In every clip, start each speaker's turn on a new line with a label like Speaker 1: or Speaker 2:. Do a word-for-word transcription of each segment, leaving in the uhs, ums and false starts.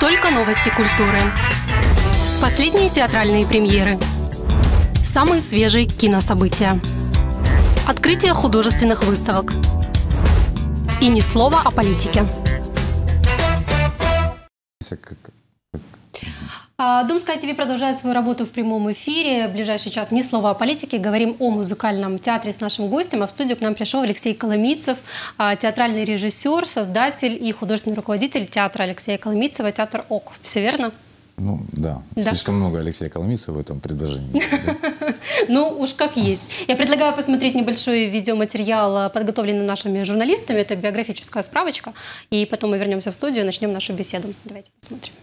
Speaker 1: Только новости культуры. Последние театральные премьеры. Самые свежие кинособытия. Открытие художественных выставок. И ни слова о политике. Думская ТВ продолжает свою работу в прямом эфире. В ближайший час ни слова о политике. Говорим о музыкальном театре с нашим гостем. А в студию к нам пришел Алексей Коломийцев, театральный режиссер, создатель и художественный руководитель театра Алексея Коломийцева, театр ОК. Все верно?
Speaker 2: Ну да. да, слишком много Алексея Коломийцева в этом предложении.
Speaker 1: Ну уж как есть. Я предлагаю посмотреть небольшой видеоматериал, подготовленный нашими журналистами. Это биографическая справочка. И потом мы вернемся в студию и начнем нашу беседу. Давайте посмотрим.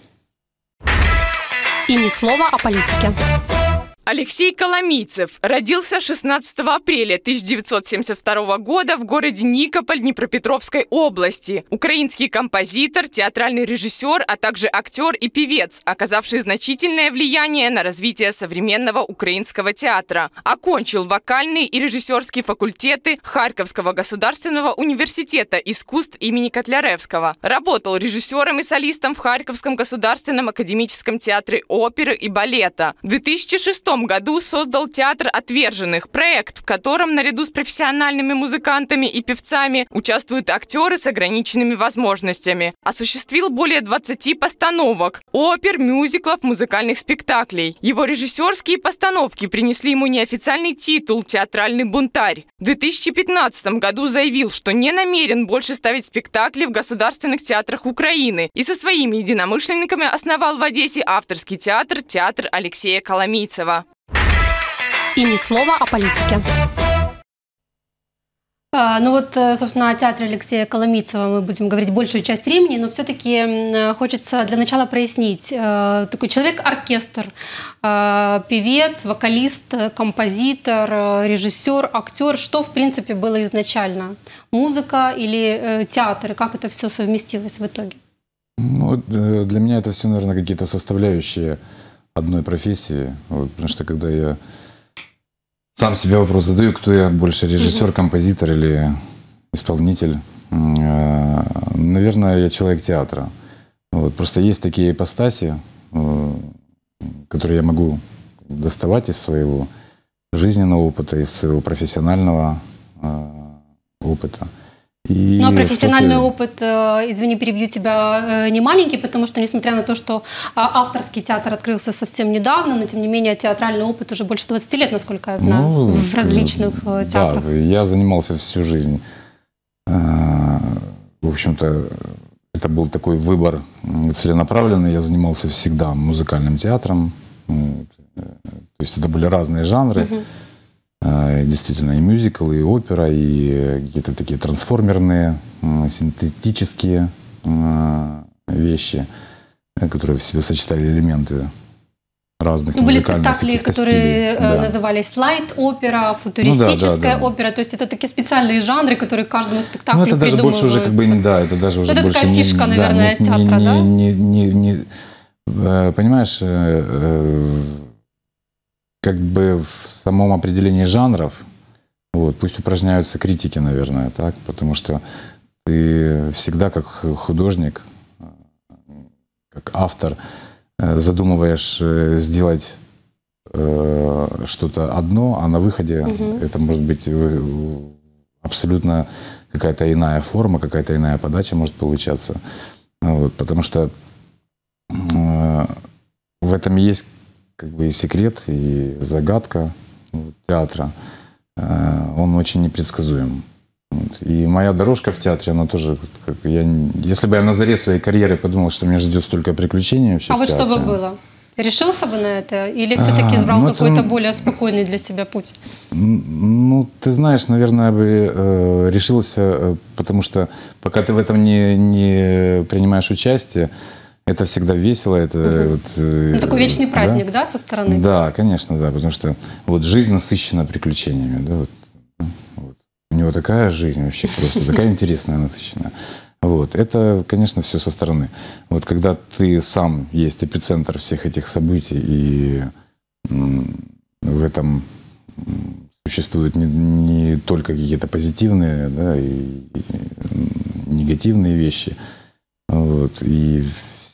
Speaker 1: И ни слова о политике.
Speaker 3: Алексей Коломийцев родился шестнадцатого апреля тысяча девятьсот семьдесят второго года в городе Никополь Днепропетровской области. Украинский композитор, театральный режиссер, а также актер и певец, оказавший значительное влияние на развитие современного украинского театра. Окончил вокальные и режиссерские факультеты Харьковского государственного университета искусств имени Котляревского. Работал режиссером и солистом в Харьковском государственном академическом театре оперы и балета. В две тысячи шестом году создал театр «Отверженных», проект, в котором наряду с профессиональными музыкантами и певцами участвуют актеры с ограниченными возможностями. Осуществил более двадцати постановок, опер, мюзиклов, музыкальных спектаклей. Его режиссерские постановки принесли ему неофициальный титул «Театральный бунтарь». В две тысячи пятнадцатом году заявил, что не намерен больше ставить спектакли в государственных театрах Украины и со своими единомышленниками основал в Одессе авторский театр «Театр Алексея Коломийцева».
Speaker 1: И ни слова о политике. Ну вот, собственно, о театре Алексея Коломийцева мы будем говорить большую часть времени, но все-таки хочется для начала прояснить. Такой человек-оркестр, певец, вокалист, композитор, режиссер, актер. Что, в принципе, было изначально? Музыка или театр? Как это все совместилось в итоге?
Speaker 2: Ну, для меня это все, наверное, какие-то составляющие одной профессии. Вот, потому что когда я сам себе вопрос задаю, кто я больше, режиссер, композитор или исполнитель. Наверное, я человек театра. Вот. Просто есть такие ипостаси, которые я могу доставать из своего жизненного опыта, из своего профессионального опыта. И
Speaker 1: ну, а профессиональный опыт, извини, перебью тебя, не маленький, потому что, несмотря на то, что авторский театр открылся совсем недавно, но, тем не менее, театральный опыт уже больше двадцати лет, насколько я знаю, ну, в различных театрах.
Speaker 2: Да, я занимался всю жизнь. В общем-то, это был такой выбор целенаправленный. Я занимался всегда музыкальным театром. То есть это были разные жанры. Угу. Действительно, и мюзикл, и опера, и какие-то такие трансформерные, синтетические вещи, которые в себе сочетали элементы разных
Speaker 1: ну, были спектакли, которые да. назывались лайт-опера, футуристическая ну, да, да, да. опера, то есть это такие специальные жанры, которые каждому спектаклю
Speaker 2: ну, это даже больше уже как бы, да, это даже уже
Speaker 1: это
Speaker 2: больше
Speaker 1: такая
Speaker 2: не,
Speaker 1: фишка,
Speaker 2: да,
Speaker 1: наверное,
Speaker 2: не,
Speaker 1: театра,
Speaker 2: не,
Speaker 1: да?
Speaker 2: Не, не, не, не, понимаешь, как бы в самом определении жанров, вот, пусть упражняются критики, наверное, так, потому что ты всегда как художник, как автор задумываешь сделать э, что-то одно, а на выходе угу. это может быть абсолютно какая-то иная форма, какая-то иная подача может получаться, вот, потому что э, в этом есть как бы и секрет, и загадка вот, театра. Э, он очень непредсказуем. Вот. И моя дорожка в театре, она тоже, как я, если бы я на заре своей карьеры подумал, что меня ждет столько приключений вообще
Speaker 1: а
Speaker 2: в
Speaker 1: вот
Speaker 2: театре,
Speaker 1: что бы было? Решился бы на это? Или все-таки избрал а, какой-то это, более спокойный для себя путь?
Speaker 2: Ну, ты знаешь, наверное, бы э, решился, потому что пока ты в этом не, не принимаешь участие, это всегда весело. Это, угу. вот, э,
Speaker 1: ну, такой вечный праздник, да? да, со стороны?
Speaker 2: Да, конечно, да, потому что вот жизнь насыщена приключениями. Да, вот, вот. У него такая жизнь вообще просто, такая интересная, насыщенная. Вот. Это, конечно, все со стороны. Вот когда ты сам есть эпицентр всех этих событий, и в этом существуют не, не только какие-то позитивные, да, и, и негативные вещи, вот, и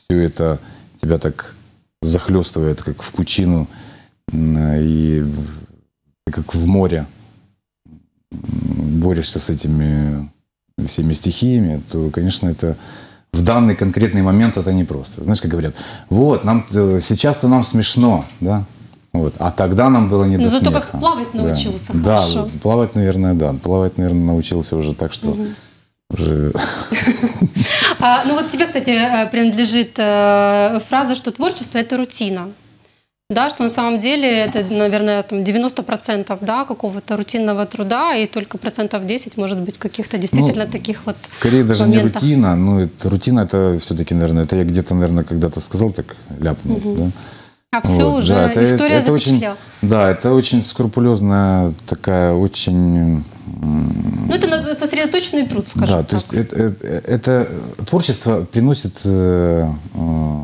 Speaker 2: все это тебя так захлестывает, как в пучину, и как в море борешься с этими всеми стихиями, то, конечно, это в данный конкретный момент это непросто. Знаешь, как говорят, вот, нам сейчас-то нам смешно, да, вот, а тогда нам было не до
Speaker 1: смеха.
Speaker 2: Зато
Speaker 1: как плавать научился,
Speaker 2: да.
Speaker 1: хорошо.
Speaker 2: Да, вот, плавать, наверное, да. Плавать, наверное, научился уже так, что угу. уже...
Speaker 1: А, ну вот тебе, кстати, принадлежит э, фраза, что творчество – это рутина. Да, что на самом деле это, наверное, там девяносто процентов, да, какого-то рутинного труда, и только процентов десять, может быть, каких-то действительно ну, таких вот
Speaker 2: скорее даже моментах. Не рутина, но это, рутина это все-таки, наверное, это я где-то, наверное, когда-то сказал, так ляпнул, угу. да?
Speaker 1: А все вот, уже, да, это, история это
Speaker 2: запечатлела. Да, это очень скрупулезная такая, очень...
Speaker 1: Ну, это сосредоточенный труд, скажем
Speaker 2: да,
Speaker 1: так.
Speaker 2: То есть это, это, это творчество приносит э, э,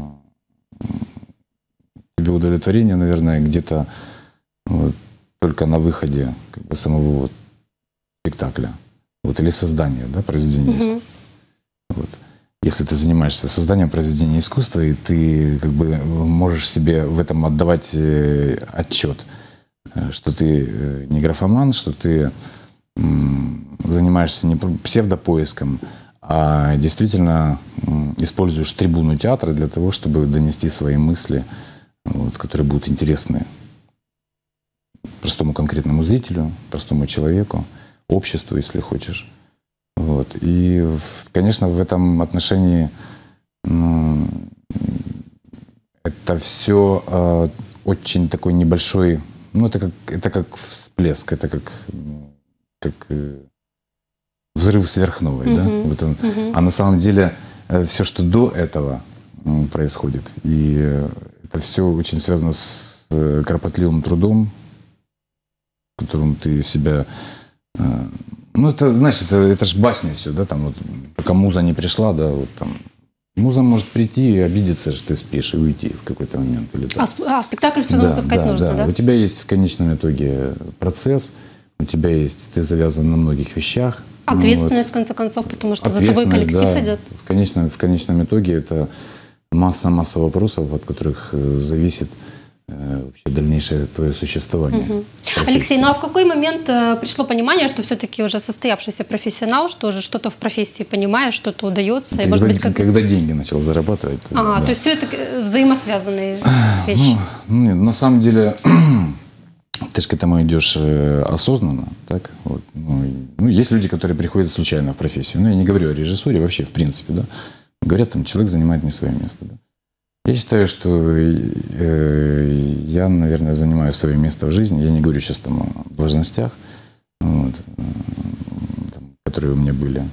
Speaker 2: тебе удовлетворение, наверное, где-то вот, только на выходе как бы, самого вот, спектакля. Вот, или создания, да, произведения искусства. Угу. Вот. Если ты занимаешься созданием произведения искусства, и ты как бы можешь себе в этом отдавать э, отчет, что ты не графоман, что ты занимаешься не псевдопоиском, а действительно используешь трибуну театра для того, чтобы донести свои мысли, вот, которые будут интересны простому конкретному зрителю, простому человеку, обществу, если хочешь. Вот. И, конечно, в этом отношении ну, это все э, очень такой небольшой, ну, это как, это как всплеск, это как как взрыв сверхновой, uh-huh. да? Вот он. Uh-huh. А на самом деле все, что до этого происходит, и это все очень связано с кропотливым трудом, которым ты себя... Ну, это, знаешь, это, это ж басня все, да, там вот, пока муза не пришла, да, вот там... Муза может прийти и обидеться, что ты спишь, и уйти в какой-то момент. Или
Speaker 1: а, а спектакль все равно да, выпускать
Speaker 2: да,
Speaker 1: нужно, да.
Speaker 2: да? У тебя есть в конечном итоге процесс, у тебя есть, ты завязан на многих вещах.
Speaker 1: Ответственность, вот. В конце концов, потому что за тобой коллектив да. идет.
Speaker 2: В конечном, в конечном итоге это масса-масса вопросов, от которых зависит э, вообще дальнейшее твое существование.
Speaker 1: Угу. Алексей, ну а в какой момент э, пришло понимание, что все-таки уже состоявшийся профессионал, что уже что-то в профессии понимаешь, что-то удается?
Speaker 2: Когда,
Speaker 1: и, может быть, как...
Speaker 2: когда деньги начал зарабатывать.
Speaker 1: Ага, да. То есть все это взаимосвязанные вещи?
Speaker 2: Ну, нет, на самом деле... Ты же к этому идешь осознанно, так? Вот. Ну, ну, есть люди, которые приходят случайно в профессию. Ну, я не говорю о режиссуре, вообще, в принципе, да. Говорят, там, человек занимает не свое место, да. Я считаю, что э, я, наверное, занимаю свое место в жизни. Я не говорю сейчас там о должностях, вот, там, которые у меня были.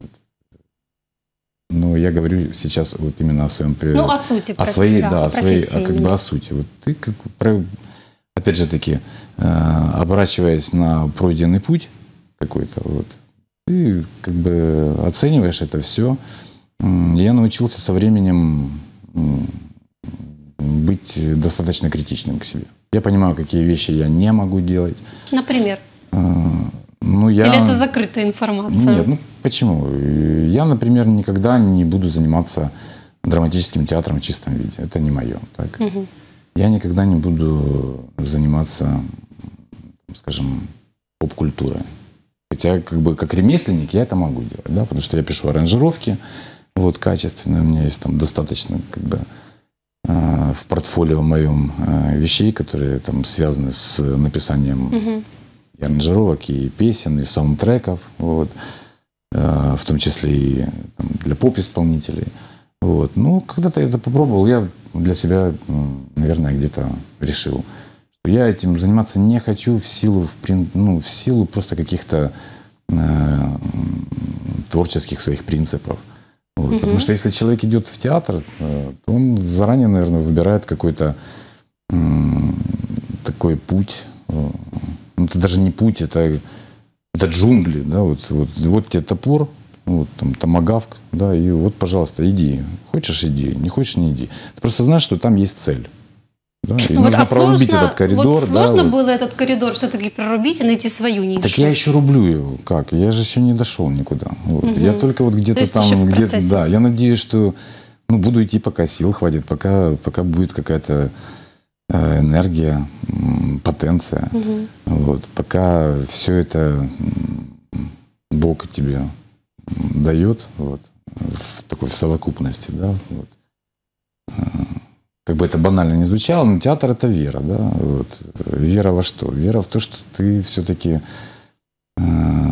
Speaker 2: Но я говорю сейчас вот именно о своем...
Speaker 1: Ну, о сути.
Speaker 2: О своей, да, да о своей, о, как бы о сути. Вот ты как про... Опять же таки, оборачиваясь на пройденный путь какой-то, вот, ты как бы оцениваешь это все. Я научился со временем быть достаточно критичным к себе. Я понимаю, какие вещи я не могу делать.
Speaker 1: Например?
Speaker 2: Ну, я...
Speaker 1: Или это закрытая информация?
Speaker 2: Нет, ну почему? Я, например, никогда не буду заниматься драматическим театром в чистом виде. Это не мое. Так? Угу. Я никогда не буду заниматься, скажем, поп-культурой. Хотя, как бы, как ремесленник я это могу делать, да, потому что я пишу аранжировки, вот, качественные, у меня есть там достаточно, как бы, э, в портфолио моем э, вещей, которые там связаны с написанием mm-hmm. и аранжировок, и песен, и саундтреков, вот, э, в том числе и там, для поп-исполнителей. Вот. Ну, когда-то я это попробовал, я для себя, наверное, где-то решил, что я этим заниматься не хочу в силу, в, ну, в силу просто каких-то э, творческих своих принципов. Вот. Mm-hmm. Потому что если человек идет в театр, э, то он заранее, наверное, выбирает какой-то э, такой путь. Э, ну, это даже не путь, это, это джунгли. Да? Вот, вот, вот тебе топор. Вот, там, томагавк, да, и вот, пожалуйста, иди. Хочешь, иди, не хочешь, не иди. Ты просто знаешь, что там есть цель. Да? И
Speaker 1: ну,
Speaker 2: нужно
Speaker 1: вот, а
Speaker 2: прорубить
Speaker 1: сложно,
Speaker 2: этот коридор.
Speaker 1: Вот сложно
Speaker 2: да,
Speaker 1: было вот. этот коридор все-таки прорубить и найти свою нишу?
Speaker 2: Так я еще рублю его. Как? Я же еще не дошел никуда. Вот. Угу. Я только вот где-то там... Где да, я надеюсь, что ну, буду идти, пока сил хватит, пока, пока будет какая-то э, энергия, потенция. Угу. Вот, пока все это Бог тебе дает, вот, в такой в совокупности, да, вот. Как бы это банально не звучало, но театр — это вера, да, вот. Вера во что? Вера в то, что ты все-таки э,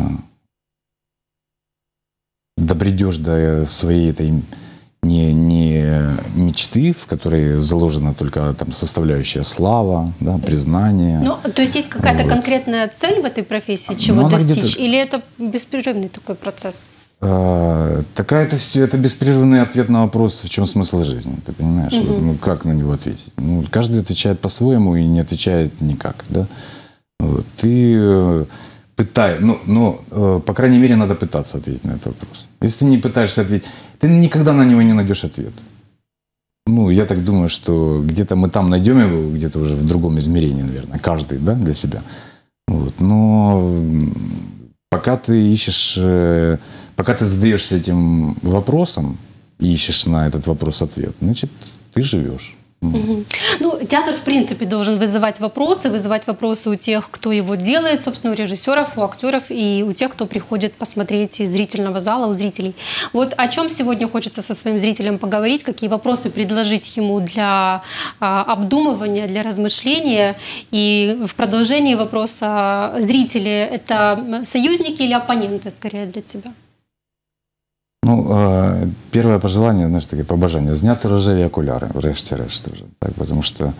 Speaker 2: добредешь до своей этой не, не мечты, в которой заложена только там составляющая слава, да, признание.
Speaker 1: Ну, то есть есть какая-то вот конкретная цель в этой профессии, чего достичь, или это беспрерывный такой процесс?
Speaker 2: Такая это все, это беспрерывный ответ на вопрос, в чем смысл жизни, ты понимаешь?
Speaker 1: Угу.
Speaker 2: Вот, ну, как на него ответить? Ну, каждый отвечает по-своему и не отвечает никак, да? Вот. Ты пытай, ну, ну, по крайней мере, надо пытаться ответить на этот вопрос. Если ты не пытаешься ответить, ты никогда на него не найдешь ответ. Ну, я так думаю, что где-то мы там найдем его, где-то уже в другом измерении, наверное, каждый, да, для себя. Вот. Но пока ты ищешь... Пока ты задаешься этим вопросом и ищешь на этот вопрос ответ, значит, ты живешь.
Speaker 1: Угу. Ну, театр, в принципе, должен вызывать вопросы, вызывать вопросы у тех, кто его делает, собственно, у режиссеров, у актеров и у тех, кто приходит посмотреть из зрительного зала, у зрителей. Вот о чем сегодня хочется со своим зрителем поговорить, какие вопросы предложить ему для а, обдумывания, для размышления. И в продолжении вопроса: зрители — это союзники или оппоненты, скорее, для тебя?
Speaker 2: Ну, первое пожелание, знаешь, таке побажання: зняти рожеві окуляри, врешті-решт уже, так, потому что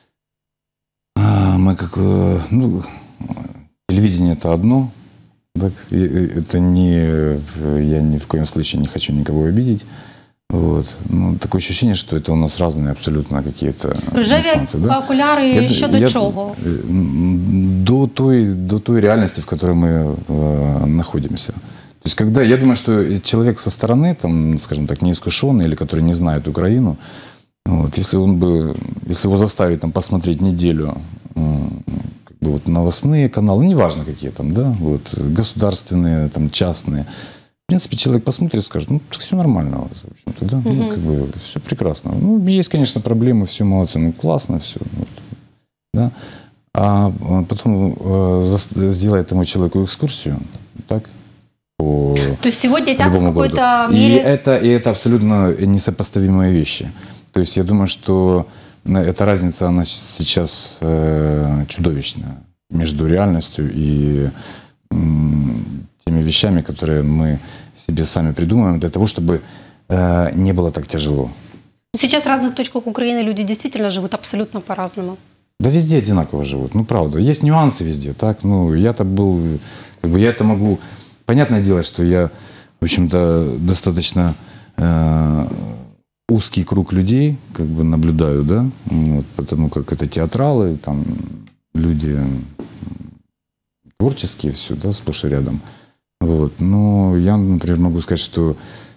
Speaker 2: мы как, ну, телевидение — это одно, так, это не, я ни в коем случае не хочу никого обидеть, вот, ну, такое ощущение, что это у нас разные абсолютно какие-то
Speaker 1: инстанции, да? Окуляри я, еще до я, чего?
Speaker 2: До той, до той реальности, в которой мы э, находимся. То есть, когда, я думаю, что человек со стороны, там, скажем так, неискушенный или который не знает Украину, вот, если он бы, если его заставить там посмотреть неделю, как бы вот новостные каналы, неважно какие там, да, вот, государственные, там, частные, в принципе, человек посмотрит и скажет: ну, так все нормально у вас, в общем-то, да, угу. Ну, как бы все прекрасно. Ну, есть, конечно, проблемы, все молодцы, ну, классно, все, вот, да. А потом э, сделает этому человеку экскурсию, так.
Speaker 1: То есть сегодня театр в какой-то мере...
Speaker 2: И это, и это абсолютно несопоставимые вещи. То есть я думаю, что эта разница, она сейчас э, чудовищная между реальностью и э, теми вещами, которые мы себе сами придумываем для того, чтобы э, не было так тяжело.
Speaker 1: Сейчас в разных точках Украины люди действительно живут абсолютно по-разному.
Speaker 2: Да везде одинаково живут, ну правда. Есть нюансы везде, так? Ну, я-то был... Как бы я это могу... Понятное дело, что я, в общем-то, достаточно э, узкий круг людей как бы наблюдаю, да, вот, потому как это театралы, там люди творческие, все, да, сплошь и рядом. Вот. Но я, например, могу сказать, что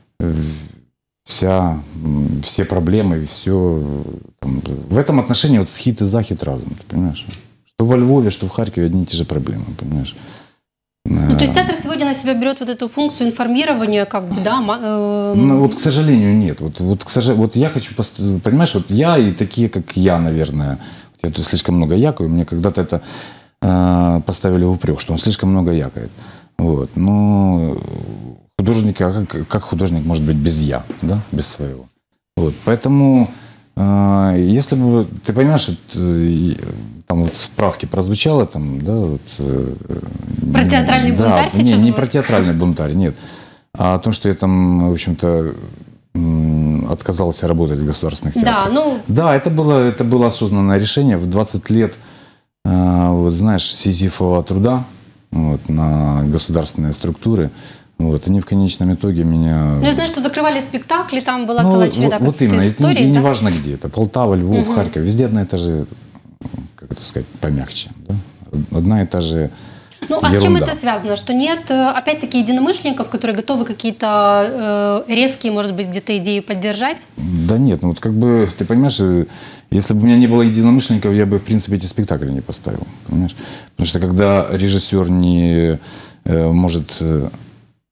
Speaker 2: вся, все проблемы, все там, в этом отношении вот схит и захит разум, ты понимаешь? Что во Львове, что в Харькове одни и те же проблемы, понимаешь?
Speaker 1: Ну, то есть театр сегодня на себя берет вот эту функцию информирования, как бы, да? Э...
Speaker 2: Ну, вот, к сожалению, нет. Вот, вот, к сожалению, вот я хочу, понимаешь, вот я и такие, как я, наверное, я тут слишком много якаю, мне когда-то это э, поставили в упрек, что он слишком много якает. Вот. Но художник, а как, как художник может быть без я, да, без своего? Вот. Поэтому, э, если бы, ты понимаешь, вот, там вот в справке прозвучало, там, да, вот...
Speaker 1: Про театральный
Speaker 2: да,
Speaker 1: бунтарь сейчас?
Speaker 2: Не, не про театральный бунтарь, нет. А о том, что я там, в общем-то, отказался работать в государственных театрах.
Speaker 1: Да, ну...
Speaker 2: Да, это было, это было осознанное решение. В двадцать лет, вот знаешь, сизифового труда вот, на государственные структуры, вот, они в конечном итоге меня...
Speaker 1: Ну, я знаю, что закрывали спектакли, там была
Speaker 2: ну,
Speaker 1: целая череда
Speaker 2: вот, вот именно,
Speaker 1: историй.
Speaker 2: И
Speaker 1: да?
Speaker 2: неважно где это, Полтава, Львов,
Speaker 1: угу.
Speaker 2: Харьков, везде одна и та же, как это сказать, помягче, да? Одна и та же
Speaker 1: Ну, а ерунда. С чем это связано? Что нет, опять-таки, единомышленников, которые готовы какие-то э, резкие, может быть, где-то идеи поддержать?
Speaker 2: Да нет, ну вот как бы, ты понимаешь, если бы у меня не было единомышленников, я бы, в принципе, эти спектакли не поставил, понимаешь? Потому что когда режиссер не э, может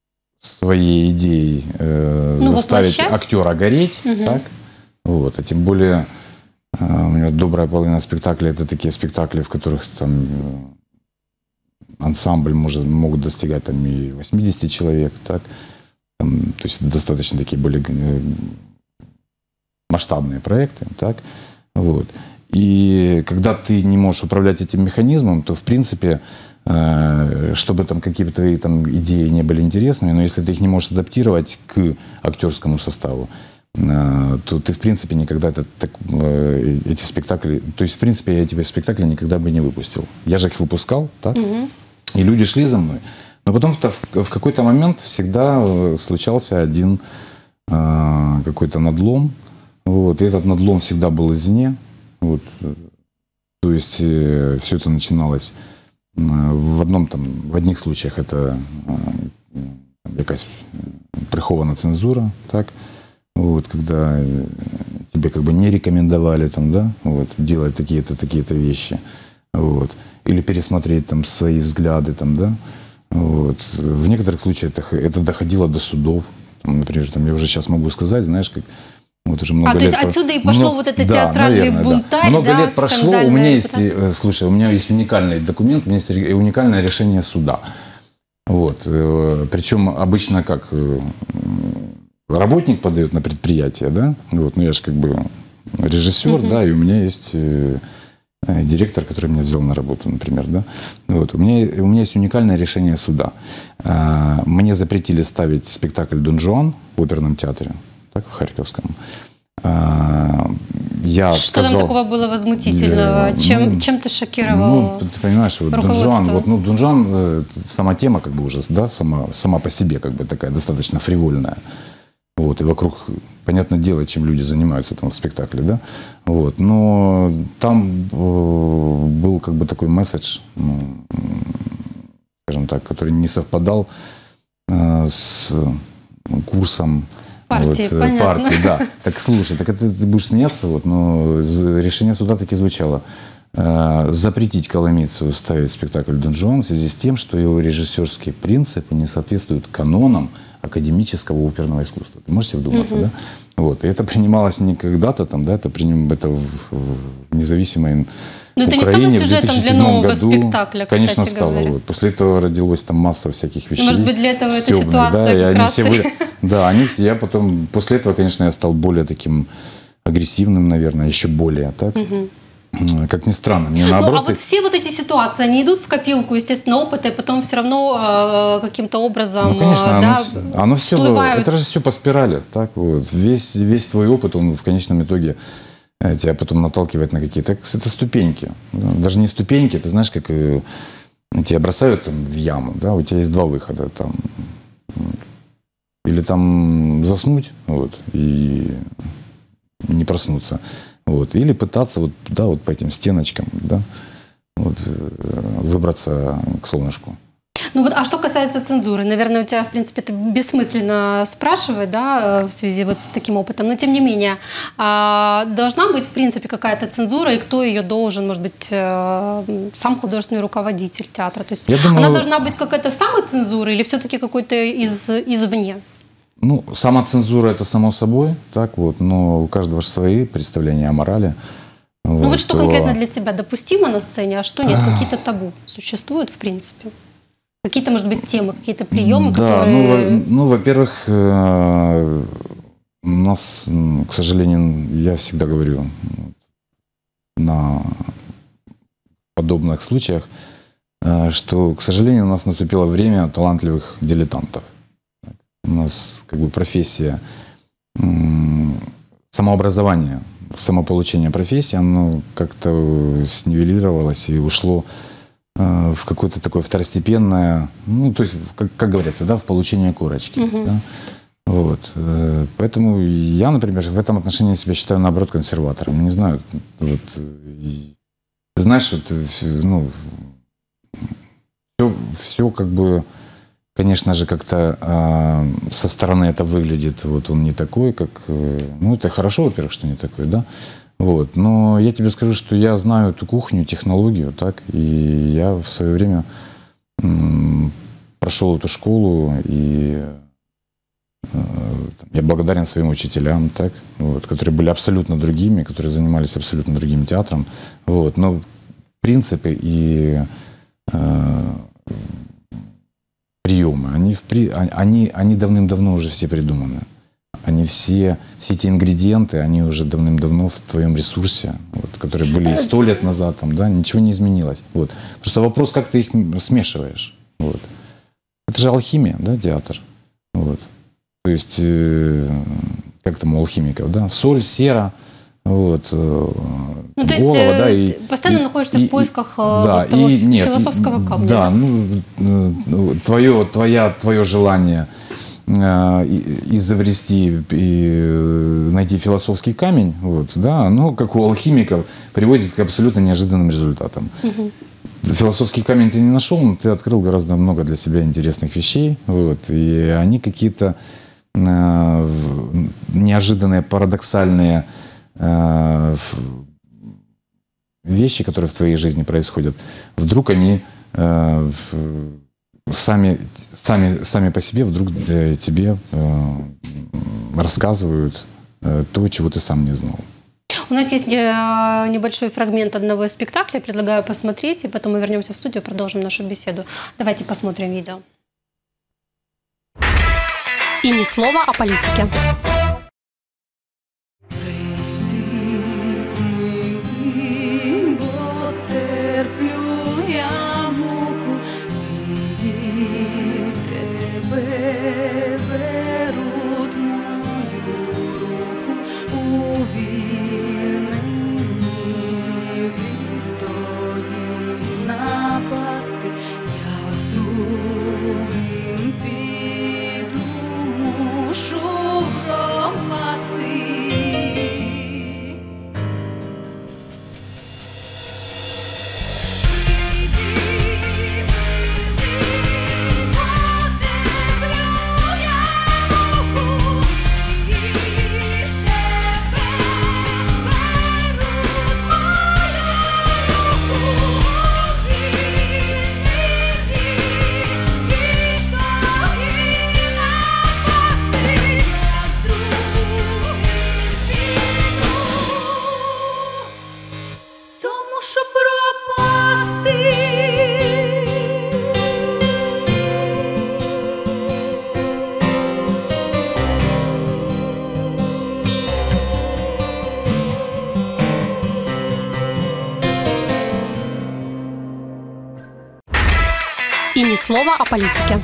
Speaker 2: своей идеей э,
Speaker 1: ну,
Speaker 2: заставить
Speaker 1: воплощать?
Speaker 2: актера гореть, угу. так? Вот, а тем более э, у меня добрая половина спектаклей — это такие спектакли, в которых там ансамбль может, могут достигать там и восьмидесяти человек, так? Там, то есть достаточно такие более э, масштабные проекты, так? Вот. И когда ты не можешь управлять этим механизмом, то, в принципе, э, чтобы там какие-то твои там идеи не были интересными, но если ты их не можешь адаптировать к актерскому составу, э, то ты, в принципе, никогда это, так, э, эти спектакли... То есть, в принципе, я эти спектакли никогда бы не выпустил. Я же их выпускал, так? Mm-hmm. И люди шли за мной. Но потом в, в какой-то момент всегда случался один э, какой-то надлом. Вот, и этот надлом всегда был извне. Вот, то есть э, все это начиналось э, в одном там, в одних случаях это э, якась прихована цензура, так, вот, когда э, тебе как бы не рекомендовали там, да, вот, делать такие-то, такие-то вещи, вот, или пересмотреть там свои взгляды там, да, вот. В некоторых случаях это, это доходило до судов, там, например, там, я уже сейчас могу сказать, знаешь, как вот уже много
Speaker 1: а,
Speaker 2: лет...
Speaker 1: то есть отсюда и пошло
Speaker 2: много,
Speaker 1: вот это
Speaker 2: да,
Speaker 1: театральный
Speaker 2: наверное,
Speaker 1: бунтарь,
Speaker 2: да. Много
Speaker 1: да,
Speaker 2: лет прошло, у меня есть,
Speaker 1: репутация.
Speaker 2: Слушай, у меня есть уникальный документ, у меня есть уникальное решение суда. Вот. Причем обычно как работник подает на предприятие, да, вот, ну я же как бы режиссер, uh-huh. да, и у меня есть директор, который меня взял на работу, например, да. Вот. У меня, у меня есть уникальное решение суда. Мне запретили ставить спектакль «Дон Жуан» в оперном театре, так, в Харьковском. Я
Speaker 1: Что
Speaker 2: сказал,
Speaker 1: там такого было возмутительного?
Speaker 2: Я,
Speaker 1: чем,
Speaker 2: ну,
Speaker 1: чем ты шокировал?
Speaker 2: Ну, ты понимаешь, вот Дон Жуан, вот, ну, Дон Жуан, сама тема как бы уже, да, сама, сама по себе как бы такая достаточно фривольная. Вот, и вокруг, понятное дело, чем люди занимаются там в спектакле, да. Вот, но там э, был как бы такой месседж, ну, скажем так, который не совпадал э, с курсом
Speaker 1: партии,
Speaker 2: вот, партии, да. Так слушай, так это ты будешь смеяться, вот, но решение суда таки звучало: э, запретить Коломийцеву ставить спектакль «Дон Жуан» в связи с тем, что его режиссерские принципы не соответствуют канонам академического оперного искусства. Ты можешь себе вдуматься, uh-huh. да? Вот. И это принималось не когда-то там, да, это, приним, это в, в независимой
Speaker 1: Но это
Speaker 2: Украине
Speaker 1: не стало сюжетом для нового
Speaker 2: году,
Speaker 1: спектакля, кстати
Speaker 2: конечно, стало.
Speaker 1: говоря.
Speaker 2: Вот. После этого родилась там масса всяких вещей.
Speaker 1: Может быть, для этого
Speaker 2: стёбных,
Speaker 1: эта ситуация
Speaker 2: да,
Speaker 1: как
Speaker 2: и
Speaker 1: раз...
Speaker 2: Они все были, да, они все, я потом, после этого, конечно, я стал более таким агрессивным, наверное, еще более, так? Uh-huh. Как ни странно, мне наоборот...
Speaker 1: Ну, а вот все вот эти ситуации, они идут в копилку, естественно, опыта, и потом все равно э, каким-то образом
Speaker 2: ну, конечно,
Speaker 1: да,
Speaker 2: оно, оно все,
Speaker 1: всплывают.
Speaker 2: Это же все по спирали. Так? Вот. Весь, весь твой опыт, он в конечном итоге тебя потом наталкивает на какие-то... Это ступеньки. Даже не ступеньки, ты знаешь, как тебя бросают там, в яму. Да? У тебя есть два выхода. Там, или там заснуть вот, и не проснуться. Вот. Или пытаться вот, да, вот по этим стеночкам, да, вот, выбраться к солнышку.
Speaker 1: Ну вот, а что касается цензуры, наверное, у тебя, в принципе, это бессмысленно спрашивать, да, в связи вот с таким опытом, но тем не менее, должна быть, в принципе, какая-то цензура, и кто ее должен, может быть, сам художественный руководитель театра? То есть Я думаю, она должна быть какая-то самоцензура или все-таки какой-то из, извне?
Speaker 2: Ну, самоцензура — это само собой, так вот, но у каждого же свои представления о морали.
Speaker 1: Ну вот, вот что конкретно для тебя допустимо на сцене, а что нет? Какие-то табу существуют, в принципе? Какие-то, может быть, темы, какие-то приемы,
Speaker 2: да,
Speaker 1: которые...
Speaker 2: ну, ну, во-первых, у нас, к сожалению, я всегда говорю, на подобных случаях, что, к сожалению, у нас наступило время талантливых дилетантов. У нас как бы профессия, самообразование, самополучение профессии, оно как-то снивелировалось и ушло в какое-то такое второстепенное, ну, то есть, как, как говорится, да, в получение корочки. Uh-huh. Да? Вот. Поэтому я, например, в этом отношении себя считаю, наоборот, консерватором. Не знаю, вот, знаешь, вот, ну, все, все как бы, конечно же, как-то э, со стороны это выглядит, вот он не такой, как... Э, ну, это хорошо, во-первых, что не такой, да? Вот. Но я тебе скажу, что я знаю эту кухню, технологию, так? И я в свое время м, прошел эту школу и Я благодарен своим учителям, так, вот, которые были абсолютно другими, которые занимались абсолютно другим театром. Вот. Но принципы и э, приемы, они, в, они, они давным-давно уже все придуманы. Они все, все эти ингредиенты, они уже давным-давно в твоем ресурсе, вот, которые были сто лет назад, там, да, ничего не изменилось. Вот. Просто вопрос, как ты их смешиваешь. Вот. Это же алхимия, да, театр. Вот. То есть, э, как там у алхимиков, да, соль, сера, вот, э,
Speaker 1: ну, то есть,
Speaker 2: голова,
Speaker 1: э,
Speaker 2: да, и,
Speaker 1: постоянно
Speaker 2: и,
Speaker 1: находишься
Speaker 2: и,
Speaker 1: в поисках
Speaker 2: и, да,
Speaker 1: того
Speaker 2: и, нет,
Speaker 1: философского камня.
Speaker 2: Да, ну, твое, твоя, твое желание изобрести и найти философский камень, вот, да, оно, как у алхимиков, приводит к абсолютно неожиданным результатам. Угу. Философский камень ты не нашел, но ты открыл гораздо много для себя интересных вещей, вот, и они какие-то э, неожиданные, парадоксальные э, вещи, которые в твоей жизни происходят, вдруг они э, в, Сами, сами, сами по себе вдруг тебе э, рассказывают э, то, чего ты сам не знал.
Speaker 1: У нас есть небольшой фрагмент одного из спектаклей. Предлагаю посмотреть, и потом мы вернемся в студию и продолжим нашу беседу. Давайте посмотрим видео. И ни слова о политике. И ни слова о политике.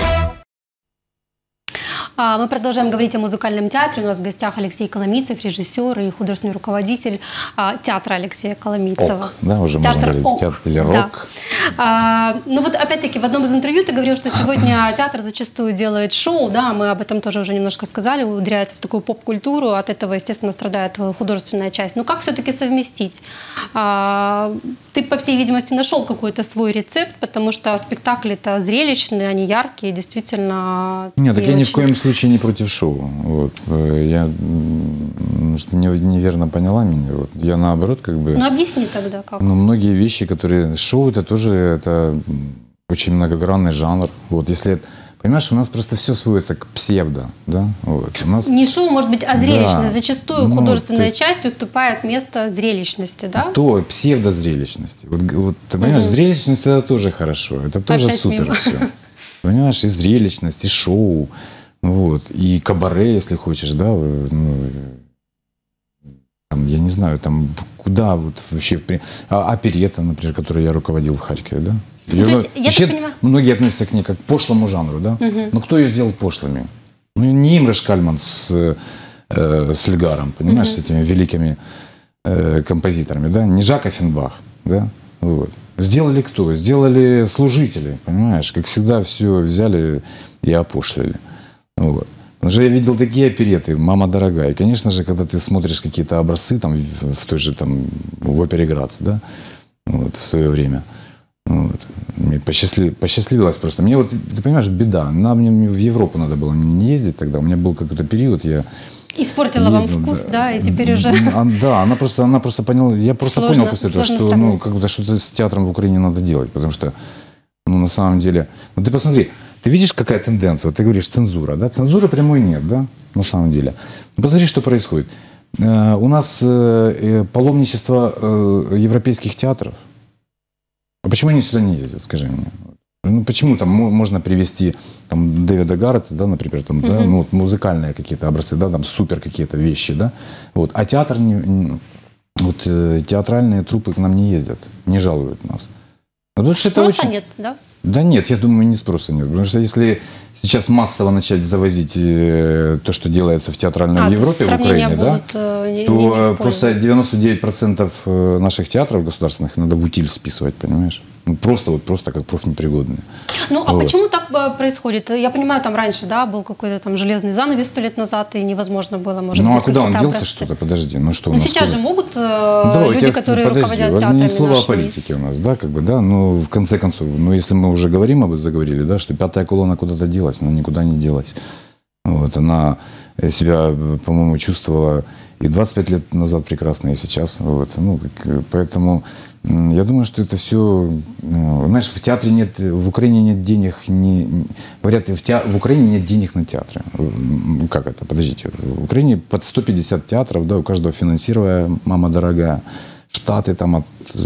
Speaker 1: Мы продолжаем говорить о музыкальном театре. У нас в гостях Алексей Коломийцев, режиссер и художественный руководитель театра Алексея Коломийцева.
Speaker 2: Ок, да, уже
Speaker 1: театр
Speaker 2: можно говорить,
Speaker 1: ок.
Speaker 2: театр или рок.
Speaker 1: Да. А, ну вот опять-таки в одном из интервью ты говорил, что сегодня театр зачастую делает шоу, да, мы об этом тоже уже немножко сказали, ударяется в такую поп-культуру, от этого, естественно, страдает художественная часть. Но как все-таки совместить? А, ты, по всей видимости, нашел какой-то свой рецепт, потому что спектакли-то зрелищные, они яркие, действительно...
Speaker 2: Нет, так я
Speaker 1: очень...
Speaker 2: ни в коем случае не против шоу. Вот. Я, может, неверно поняла меня. Вот. Я наоборот как бы...
Speaker 1: Ну объясни тогда как.
Speaker 2: Ну, многие вещи, которые... Шоу это тоже это очень многогранный жанр. Вот. Если... Понимаешь, у нас просто все сводится к псевдо. Да? Вот. У нас...
Speaker 1: Не шоу, может быть, а зрелищность. Да. Зачастую
Speaker 2: ну,
Speaker 1: художественная
Speaker 2: есть...
Speaker 1: часть уступает место зрелищности, да?
Speaker 2: То, псевдозрелищности. Вот, вот, ты понимаешь, угу. Зрелищность это тоже хорошо. Это тоже Опять супер все. Понимаешь, и зрелищность, и шоу. Вот. И кабаре, если хочешь, да, ну, там, я не знаю, там куда вот вообще, а, оперетта, например, которую я руководил в Харькове, да.
Speaker 1: Ну, ее, то есть, я
Speaker 2: вообще,
Speaker 1: так понимаю...
Speaker 2: Многие относятся к ней как к пошлому жанру, да. Угу. Но кто ее сделал пошлыми? Ну, не Имре Шкальман с, э, с Эльгаром, понимаешь, угу. с этими великими э, композиторами, да, не Жак Оффенбах, да, вот. Сделали кто? Сделали служители, понимаешь, как всегда все взяли и опошлили. Вот. Потому что я видел такие опереты, «Мама дорогая». И, конечно же, когда ты смотришь какие-то образцы там, в, в той же там, в опере Грац, да, вот, в свое время, вот, мне посчастлив, посчастливилось просто. Мне вот, ты понимаешь, беда. Нам, мне в Европу надо было не ездить тогда. У меня был какой-то период, я...
Speaker 1: Испортила ездил, вам вкус, да, да, и теперь уже...
Speaker 2: А, да, она просто, она просто поняла, я просто сложно, понял после этого, что ну, как-то что-то с театром в Украине надо делать, потому что, ну, на самом деле, ну, ты посмотри, ты видишь, какая тенденция? Вот ты говоришь, цензура, да? Цензуры прямой нет, да, на самом деле. Посмотри, что происходит. У нас паломничество европейских театров. А почему они сюда не ездят, скажи мне? Ну, почему там можно привести там, Дэвида Гаррета, да, например, там, uh-huh. да, ну, вот, музыкальные какие-то образцы, да, там супер какие-то вещи, да, вот, а театр, не, не, вот, э, театральные труппы к нам не ездят, не жалуют нас. Потому что
Speaker 1: спроса
Speaker 2: очень...
Speaker 1: нет, да?
Speaker 2: Да нет, я думаю, не спроса нет, потому что если сейчас массово начать завозить э, то, что делается в театральной
Speaker 1: а,
Speaker 2: Европе, в Украине,
Speaker 1: будут,
Speaker 2: да,
Speaker 1: э, не,
Speaker 2: то
Speaker 1: не
Speaker 2: просто девяносто девять процентов наших театров государственных надо в утиль списывать, понимаешь? Ну, просто вот просто как профнепригодные.
Speaker 1: Ну, а
Speaker 2: вот.
Speaker 1: Почему так происходит? Я понимаю, там раньше, да, был какой-то там железный занавес сто лет назад, и невозможно было, может
Speaker 2: ну,
Speaker 1: быть,
Speaker 2: а куда он делся,
Speaker 1: образцы.
Speaker 2: что-то? Подожди, ну что?
Speaker 1: Ну, сейчас же могут э,
Speaker 2: Давай,
Speaker 1: люди, которые
Speaker 2: подожди,
Speaker 1: руководят театрами
Speaker 2: не слово
Speaker 1: нашими.
Speaker 2: о политике у нас, да, как бы, да, но в конце концов, ну, если мы уже говорим об этом, заговорили, да, что пятая колонна куда-то делась, она никуда не делась. Вот, она себя, по-моему, чувствовала и двадцать пять лет назад прекрасно, и сейчас. Вот, ну, как, поэтому я думаю, что это все... Знаешь, в театре нет... В Украине нет денег... Не, говорят, в, театр, в Украине нет денег на театры. Ну, как это? Подождите. В Украине под сто пятьдесят театров, да, у каждого финансировая, мама дорогая. Штаты там от...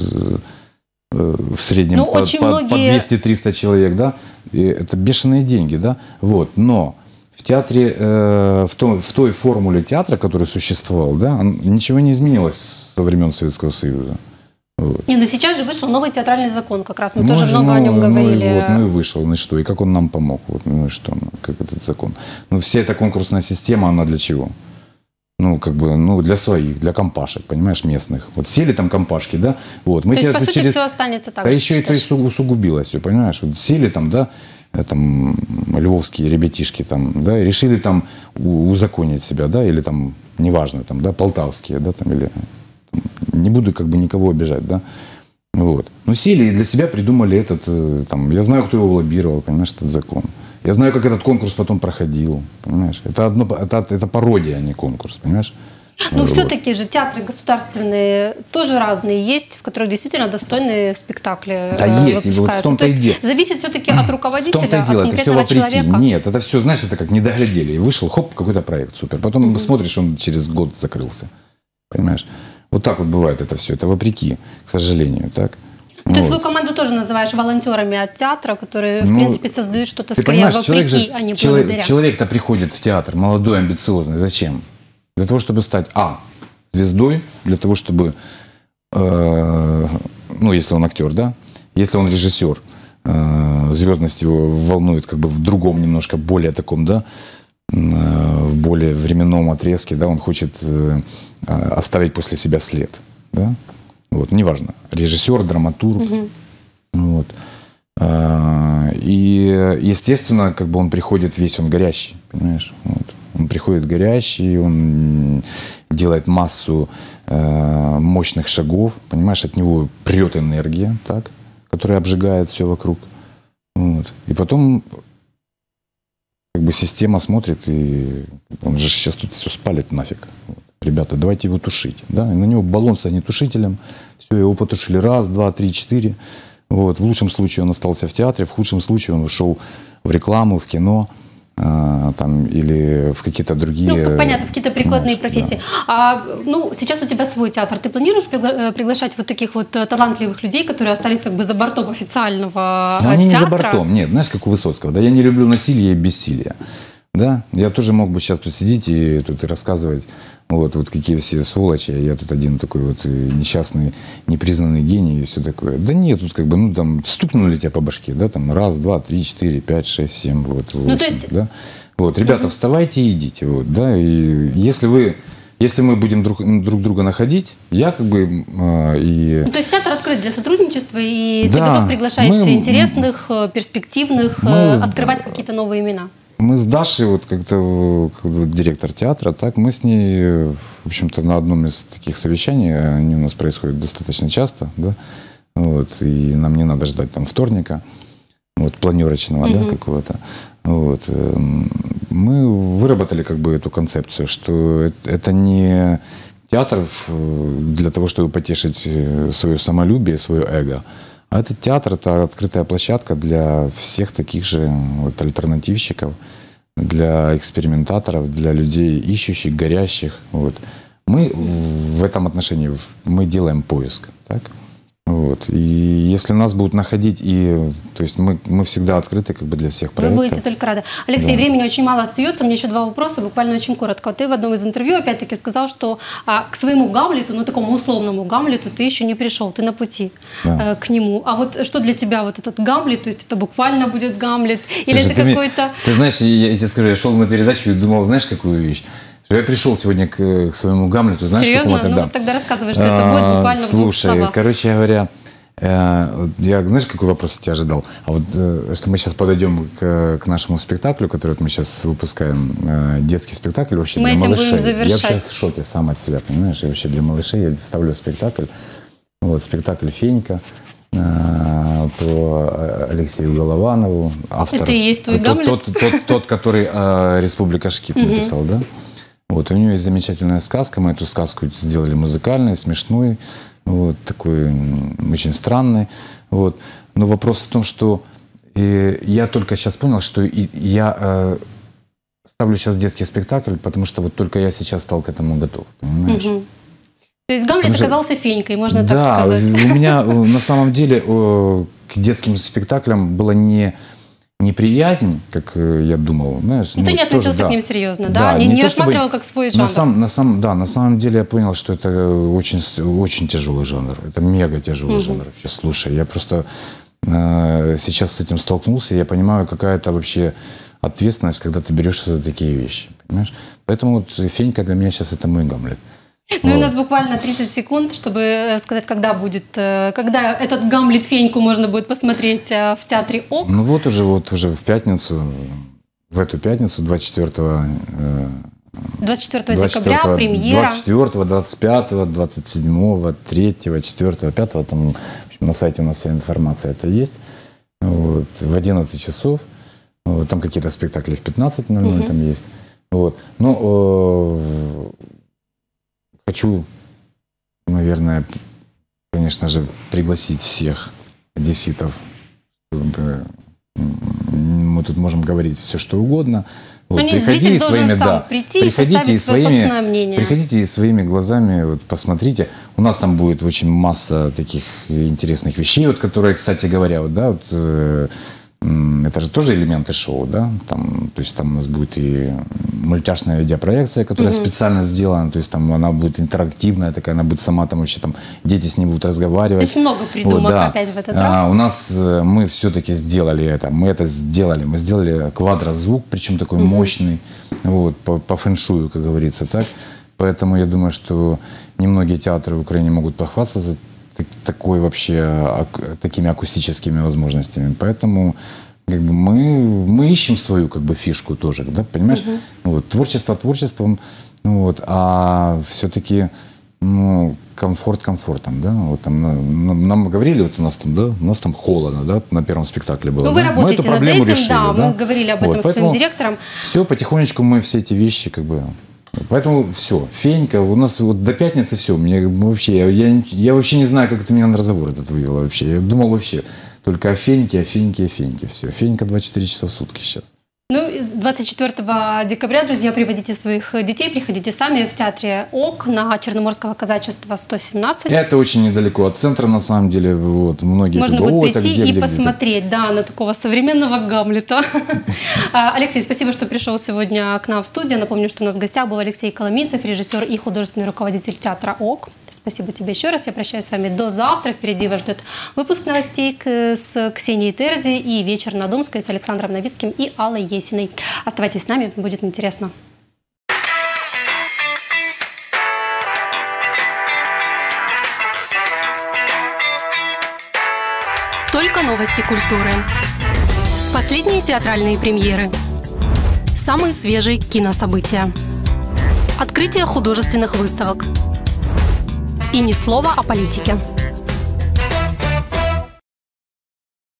Speaker 2: В среднем
Speaker 1: ну,
Speaker 2: по, по,
Speaker 1: многие...
Speaker 2: по двести-триста человек, да. И это бешеные деньги, да. Вот. Но в театре, э, в, том, в той формуле театра, который существовал, да, ничего не изменилось со времен Советского Союза. Вот.
Speaker 1: Не, ну сейчас же вышел новый театральный закон, как раз мы
Speaker 2: ну,
Speaker 1: тоже
Speaker 2: же,
Speaker 1: много
Speaker 2: ну,
Speaker 1: о нем говорили.
Speaker 2: Ну и, вот, ну и вышел, ну и что, и как он нам помог, вот, ну и что, ну, как этот закон. Ну вся эта конкурсная система, она для чего? Ну, как бы, ну, для своих, для компашек, понимаешь, местных. Вот сели там компашки, да, вот. Мы
Speaker 1: то есть, по сути,
Speaker 2: через...
Speaker 1: все останется так
Speaker 2: а
Speaker 1: же.
Speaker 2: еще и то есть усугубилось все, понимаешь. Вот сели там, да, там, львовские ребятишки там, да, и решили там узаконить себя, да, или там, неважно, там, да, полтавские, да, там, или... Не буду как бы никого обижать, да. Вот. Но сели и для себя придумали этот, там, я знаю, кто его лоббировал, понимаешь, этот закон. Я знаю, как этот конкурс потом проходил, понимаешь. Это, одно, это, это пародия, а не конкурс, понимаешь.
Speaker 1: Ну,
Speaker 2: вот.
Speaker 1: все-таки же театры государственные тоже разные есть, в которых действительно достойные спектакли
Speaker 2: да,
Speaker 1: э,
Speaker 2: есть,
Speaker 1: выпускаются.
Speaker 2: вот в том-то
Speaker 1: То
Speaker 2: и дело.
Speaker 1: Зависит все-таки от руководителя,
Speaker 2: в том-то и дело,
Speaker 1: от
Speaker 2: это все
Speaker 1: конкретного
Speaker 2: вопреки.
Speaker 1: человека.
Speaker 2: Нет, это все, знаешь, это как не доглядели. И вышел, хоп, какой-то проект, супер. Потом mm-hmm. смотришь, он через год закрылся. Понимаешь? Вот так вот бывает это все. Это вопреки, к сожалению, так?
Speaker 1: Ну,
Speaker 2: вот.
Speaker 1: Ты свою команду тоже называешь волонтерами от театра, которые, в
Speaker 2: ну,
Speaker 1: принципе, создают что-то скорее
Speaker 2: понимаешь,
Speaker 1: вопреки,
Speaker 2: человек же,
Speaker 1: а не
Speaker 2: человек,
Speaker 1: благодаря.
Speaker 2: Человек-то приходит в театр, молодой, амбициозный. Зачем? Для того, чтобы стать, а, звездой, для того, чтобы, э, ну, если он актер, да, если он режиссер, э, звездность его волнует как бы в другом немножко, более таком, да, в более временном отрезке, да, он хочет э, оставить после себя след, да, вот, неважно, режиссер, драматург, угу. вот, а, и, естественно, как бы он приходит весь, он горящий, понимаешь, вот. Он приходит горящий, он делает массу э, мощных шагов, понимаешь, от него прет энергия, так, которая обжигает все вокруг, вот, и потом как бы система смотрит, и он же сейчас тут все спалит нафиг. Вот. Ребята, давайте его тушить. Да? И на него баллон с огнетушителем. Все, его потушили раз, два, три, четыре. Вот. В лучшем случае он остался в театре, в худшем случае он ушел в рекламу, в кино. Там, или в какие-то другие...
Speaker 1: Ну, понятно, в какие-то прикладные
Speaker 2: ну,
Speaker 1: профессии.
Speaker 2: Да.
Speaker 1: А, ну, сейчас у тебя свой театр. Ты планируешь пригла- приглашать вот таких вот талантливых людей, которые остались как бы за бортом официального
Speaker 2: Но они
Speaker 1: театра?
Speaker 2: не за бортом. Нет, знаешь, как у Высоцкого. Да, я не люблю насилие и бессилие. Да? Я тоже мог бы сейчас тут сидеть и тут и рассказывать, вот, вот какие все сволочи, я тут один такой вот несчастный, непризнанный гений и все такое. Да нет, тут как бы, ну, там, стукнули тебя по башке, да, там, раз, два, три, четыре, пять, шесть, семь, вот, восемь,
Speaker 1: ну, то есть...
Speaker 2: да. Вот, ребята, угу. вставайте и идите, вот, да, и если вы, если мы будем друг, друг друга находить, я как бы э, и...
Speaker 1: Ну, то есть театр открыт для сотрудничества, и
Speaker 2: да,
Speaker 1: ты готов приглашать
Speaker 2: мы,
Speaker 1: интересных, перспективных,
Speaker 2: мы,
Speaker 1: открывать какие-то новые имена?
Speaker 2: Мы с Дашей, вот как-то, когда директор театра, так, мы с ней, в общем-то, на одном из таких совещаний, они у нас происходят достаточно часто, да, вот, и нам не надо ждать там вторника, вот, планерочного, mm-hmm. да, какого-то, вот, мы выработали как бы эту концепцию, что это не театр для того, чтобы потешить свое самолюбие, свое эго, А этот театр – это открытая площадка для всех таких же вот, альтернативщиков, для экспериментаторов, для людей ищущих, горящих. Вот. Мы в этом отношении мы делаем поиск. Так? Вот. И если нас будут находить, и, то есть мы, мы всегда открыты как бы для всех проектов.
Speaker 1: Вы будете только рады. Алексей, да. Времени очень мало остается. У меня еще два вопроса, буквально очень коротко. Ты в одном из интервью опять-таки сказал, что а, к своему Гамлету, ну такому условному Гамлету, ты еще не пришел, ты на пути да. э, к нему. А вот что для тебя вот этот Гамлет? То есть это буквально будет Гамлет? Или Слушай, это какой-то...
Speaker 2: Ты знаешь, я, я тебе скажу, я шел на передачу и думал, знаешь, какую вещь? Я пришел сегодня к, к своему Гамлету, знаешь,
Speaker 1: Серьезно?
Speaker 2: Какому-то,
Speaker 1: ну
Speaker 2: да.
Speaker 1: вот тогда рассказывай, что это будет буквально в двух
Speaker 2: Слушай,
Speaker 1: словах.
Speaker 2: короче говоря, э, я, знаешь, какой вопрос я тебя ожидал? А вот, э, что мы сейчас подойдем к, к нашему спектаклю, который вот мы сейчас выпускаем, э, детский спектакль вообще
Speaker 1: мы
Speaker 2: для
Speaker 1: этим
Speaker 2: малышей.
Speaker 1: Будем завершать.
Speaker 2: Я вообще в шоке сам от себя, понимаешь? Я вообще для малышей я ставлю спектакль, вот, спектакль «Фенька», по Алексею Голованову, автор.
Speaker 1: Это и есть твой
Speaker 2: тот,
Speaker 1: Гамлет?
Speaker 2: Тот, тот, тот, тот который э, «Республика Шкит» написал, да? Вот, у него есть замечательная сказка, мы эту сказку сделали музыкальной, смешной, вот, такой очень странной. Вот. Но вопрос в том, что э, я только сейчас понял, что и, я э, ставлю сейчас детский спектакль, потому что вот только я сейчас стал к этому готов, понимаешь?
Speaker 1: Угу. То есть Гамлет что, оказался Фенькой, можно
Speaker 2: да,
Speaker 1: так сказать.
Speaker 2: У меня на самом деле к детским спектаклям была не неприязнь, как я думал. Знаешь,
Speaker 1: ну, ты не относился тоже, к да. ним серьезно, да? да не не, не рассматривал чтобы, как свой жанр?
Speaker 2: На сам, на сам, да, на самом деле я понял, что это очень, очень тяжелый жанр. Это мега тяжелый угу. жанр. Вообще, слушай, я просто э, сейчас с этим столкнулся, и я понимаю, какая это вообще ответственность, когда ты берешься за такие вещи. Понимаешь? Поэтому вот Фенька для меня сейчас это мой Гамлет.
Speaker 1: Ну вот. И у нас буквально тридцать секунд, чтобы сказать, когда будет, когда этот Гамлет Феньку можно будет посмотреть в театре ОК.
Speaker 2: Ну вот уже, вот уже в пятницу, в эту пятницу, двадцать четвёртого
Speaker 1: двадцать четвёртого декабря, премьера.
Speaker 2: двадцать четвёртого, двадцать пятого, двадцать седьмого, третьего, четвёртого, пятого, там, в общем, на сайте у нас вся информация это есть. Вот, в одиннадцать часов. Вот, там какие-то спектакли в пятнадцать ноль ноль угу. там есть. Вот. Ну, хочу, наверное, конечно же, пригласить всех одесситов. Мы тут можем говорить все, что угодно. Вот,
Speaker 1: но приходите зритель своими, должен сам да, прийти и составить свое своими, собственное мнение.
Speaker 2: Приходите и своими глазами вот, посмотрите. У нас там будет очень масса таких интересных вещей, вот, которые, кстати говоря, вот, да, вот, э, это же тоже элементы шоу, да, там, то есть там у нас будет и мультяшная видеопроекция, которая угу. специально сделана, то есть там она будет интерактивная такая, она будет сама там вообще там, дети с ней будут разговаривать.
Speaker 1: То есть много придумок вот, да. опять в этот раз.
Speaker 2: А, у нас мы все-таки сделали это, мы это сделали, мы сделали квадрозвук, причем такой угу. мощный, вот, по, по фэншую, как говорится, так, поэтому я думаю, что немногие театры в Украине могут похвастаться такой вообще, такими акустическими возможностями. Поэтому как бы, мы, мы ищем свою как бы, фишку тоже, да, понимаешь? Uh-huh. Вот, творчество творчеством, вот, а все-таки ну, комфорт комфортом, да. Вот, там, нам, нам говорили, вот у нас там, да, у нас там холодно, да, на первом спектакле было.
Speaker 1: Ну, вы
Speaker 2: да?
Speaker 1: работаете над этим,
Speaker 2: решили,
Speaker 1: да,
Speaker 2: да,
Speaker 1: мы говорили об этом вот, с твоим директором.
Speaker 2: Все, потихонечку мы все эти вещи как бы... Поэтому все, Фенька, у нас вот до пятницы все. Мне вообще, я, я, я вообще не знаю, как это меня на разговор этот вывело вообще. Я думал вообще только о Феньке, о Феньке, о Феньке. Все. Фенька двадцать четыре часа в сутки сейчас.
Speaker 1: Ну, двадцать четвёртого декабря, друзья, приводите своих детей, приходите сами в театре ОК на Черноморского казачества сто семнадцать.
Speaker 2: Это очень недалеко от центра, на самом деле. Вот, многие
Speaker 1: можно
Speaker 2: говорят,
Speaker 1: будет прийти
Speaker 2: где,
Speaker 1: и
Speaker 2: где,
Speaker 1: посмотреть, где да, на такого современного Гамлета. Алексей, спасибо, что пришел сегодня к нам в студию. Напомню, что у нас в гостях был Алексей Коломийцев, режиссер и художественный руководитель театра ОК. Спасибо тебе еще раз. Я прощаюсь с вами до завтра. Впереди вас ждет выпуск новостей с Ксенией Терзи и вечер на Думской с Александром Новицким и Аллой Есиной. Оставайтесь с нами, будет интересно. Только новости культуры. Последние театральные премьеры. Самые свежие кинособытия. Открытие художественных выставок. И ни слова о политике.